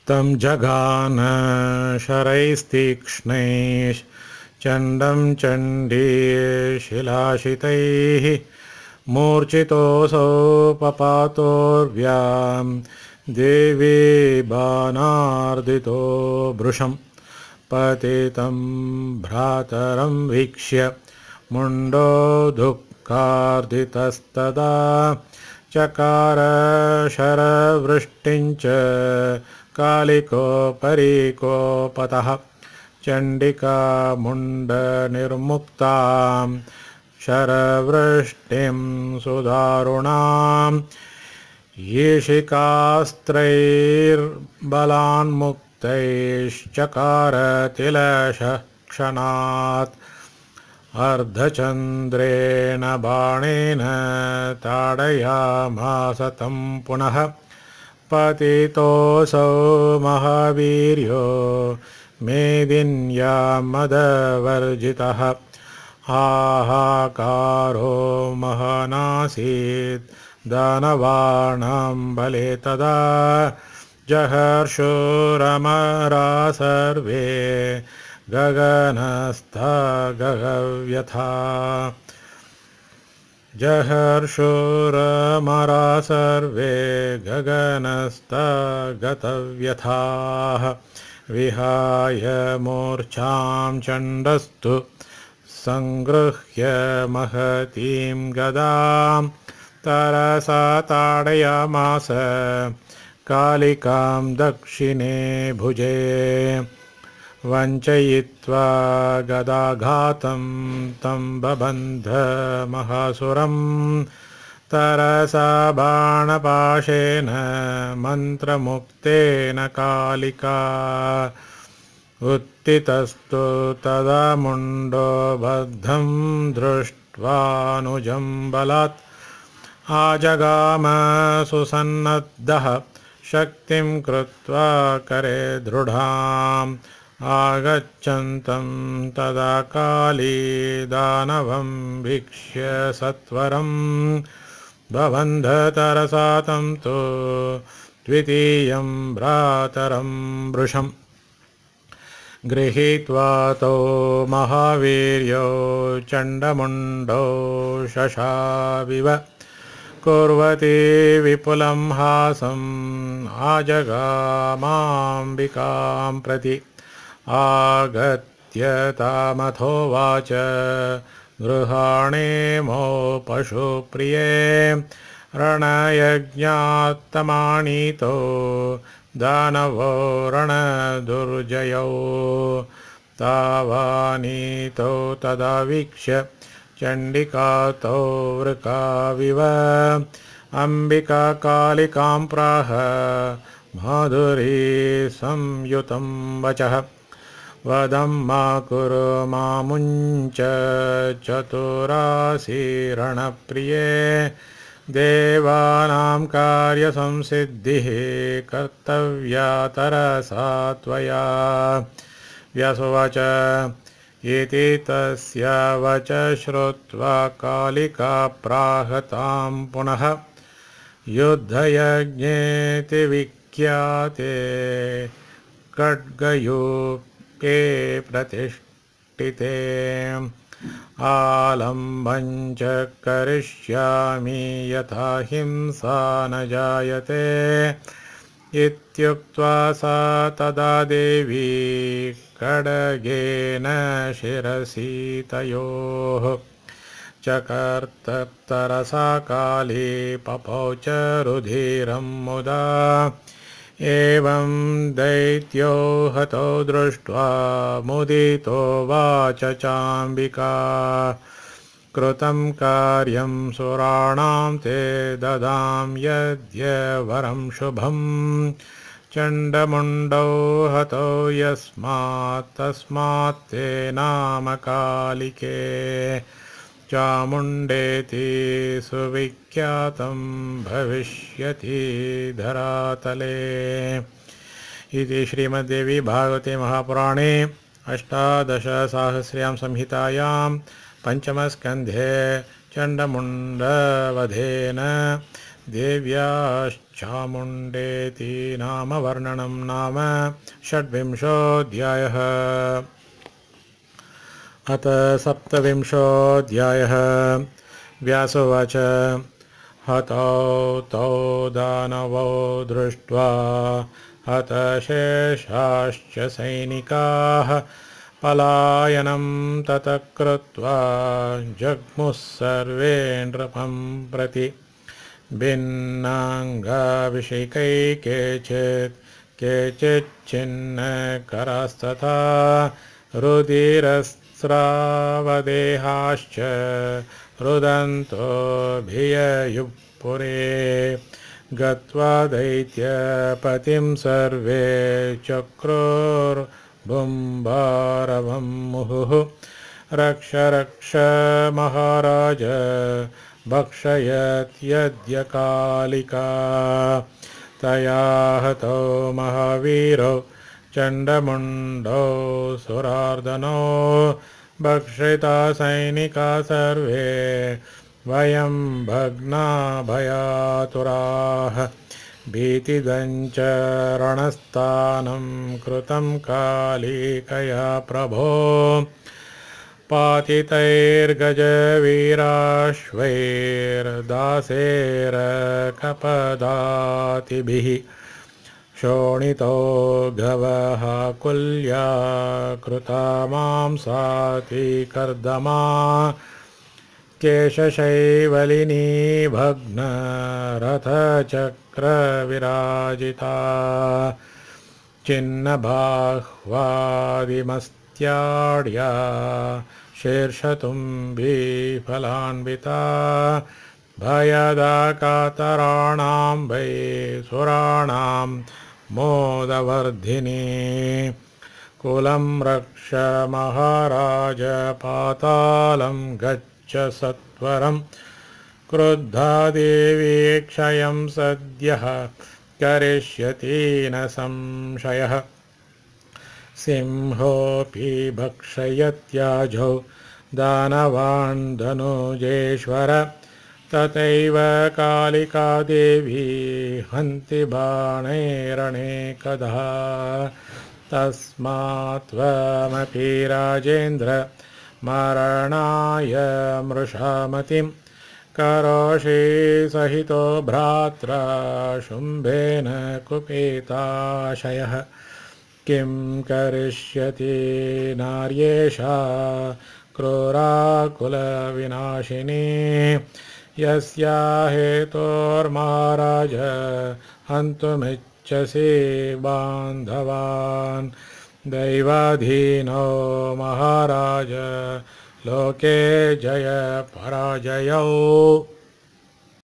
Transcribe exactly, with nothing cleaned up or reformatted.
तं जगान शरैस्तीक्ष्णैः चण्डं चण्डीशिलाशितैः मूर्छितोऽसौ पपातोर्व्यां देवी बाणार्दितो भृशं पतितं भ्रातरं वीक्ष्य मुण्डो दुःखार्दितस्तदा चकार शरवृष्टिं च कालिकोपरीकोपतः चण्डिका मुण्डनिर्मुक्तां शरवृष्टिं सुदारुणां येशिकास्त्रैर्बलान्मुक्तैश्चकार तिलशः क्षणात् अर्धचन्द्रेण बाणेन ताडयामास तं पुनः पतितोऽसौ महावीर्यो मेदिन्यां मदवर्जितः हाहाकारो महनासीत् दानवानां बले तदा जहर्षुरमरा सर्वे गगनस्था गगव्यथा जहर्षुरमरा सर्वे गगनस्था गतव्यथाः विहाय मूर्छां चण्डस्तु संगृह्य महतीं गदां तरसा ताडयामास कालिकां दक्षिणे भुजे वञ्चयित्वा गदाघातं तं बबन्ध महासुरं तरसा बाणपाशेन मन्त्रमुक्तेन कालिका उत्थितस्तु तदा मुण्डो बद्धं दृष्ट्वानुजं बलात् आजगाम सुसन्नद्धः शक्तिं कृत्वा करे दृढाम् आगच्छन्तं तदा काली दानवं वीक्ष्य सत्वरं बबन्ध तरसा तं तु द्वितीयं भ्रातरं वृषम् गृहीत्वा तौ महावीर्यो चण्डमुण्डौ शशाविव कुर्वती विपुलं हासम् आजगामाम्बिकां प्रति आगत्य तामथोवाच गृहाणेमो पशुप्रिये रणयज्ञात्तमानीतो दानवो रणदुर्जयौ तावानीतो तदा वीक्ष्य चण्डिका तौ वृकाविव अम्बिका कालिकां प्राह माधुरी संयुतं वचः वदं मा कुरु मामुञ्च चतुरासि रणप्रिये देवानां कार्यसंसिद्धिः कर्तव्या तरसा त्वया व्यासोवाच इति तस्य वच श्रुत्वा कालिका प्राह तां पुनः युद्धयज्ञेति विख्याते खड्गयूपे प्रतिष्ठिते आलम्बं च करिष्यामि यथा हिंसा न जायते इत्युक्त्वा सा तदा देवी खड्गेन शिरसि तयोः चकर्तरसा काली पपौ च रुधिरं मुदा एवं दैत्यो हतो दृष्ट्वा मुदितो वाच चाम्बिका कृतं कार्यं सुराणां ते ददां यद्य वरं शुभं चण्डमुण्डौ हतो यस्मात् तस्मात् ते नाम कालिके चामुण्डेति सुविख्यातं भविष्यति धरातले। इति श्रीमद्देवी भागवते महापुराणे अष्टादशसाहस्र्यां संहितायां पञ्चमस्कन्धे चण्डमुण्डवधेन देव्याश्चामुण्डेति नाम वर्णनं नाम षड्विंशोऽध्यायः। अथ सप्तविंशोऽध्यायः। व्यासोवाच हतौ तौ दानवौ दृष्ट्वा हतशेषाश्च सैनिकाः पलायनं ततः कृत्वा जग्मुः सर्वे नृपं प्रति। भिन्नाङ्गविषिकै केचित् केचिच्छिन्नकरास्तथा रुधिरस्रावदेहाश्च रुदन्तोऽभिययुः पुरे। गत्वा दैत्यपतिं सर्वे चक्रुर्बुम्बारवं मुहुः। रक्ष रक्ष महाराज भक्षयत्यद्य कालिका। तया हतो महावीरो चण्डमुण्डो सुरार्दनो। भक्षिता सैनिका सर्वे वयं भग्ना भयातुराः। भीतिदञ्च रणस्थानं कृतं कालिकया प्रभो। पातितैर्गजवीराश्वैर्दासेर्कपदातिभिः। शोणितो गवः कुल्या कृता मांसाति कर्दमा। केशशैवलिनी भग्नरथचक्रविराजिता। छिन्नबाह्वादिमस्त्याढ्या शीर्षतुम्बी फलान्विता। भयदाकातराणां वै सुराणां मोदवर्धिनी। कुलं रक्ष महाराज पातालं गच्छ सत्वरं। क्रुद्धा देवी क्षयं सद्यः करिष्यति न संशयः। सिंहोऽपि भक्षयत्याजौ दानवान् धनुजेश्वर। तथैव कालिका देवी हन्ति बाणैरनेकधा। तस्मात् त्वमपि राजेन्द्र मरणाय मृषामतिं करोषि सहितो भ्रात्रा शुम्भेन कुपिताशयः। किं करिष्यति नार्येषा क्रूराकुलविनाशिनी। यस्या हेतोर्महाराज हन्तुमिच्छसि बान्धवान्। दैवाधीनो महाराज लोके जय पराजयौ।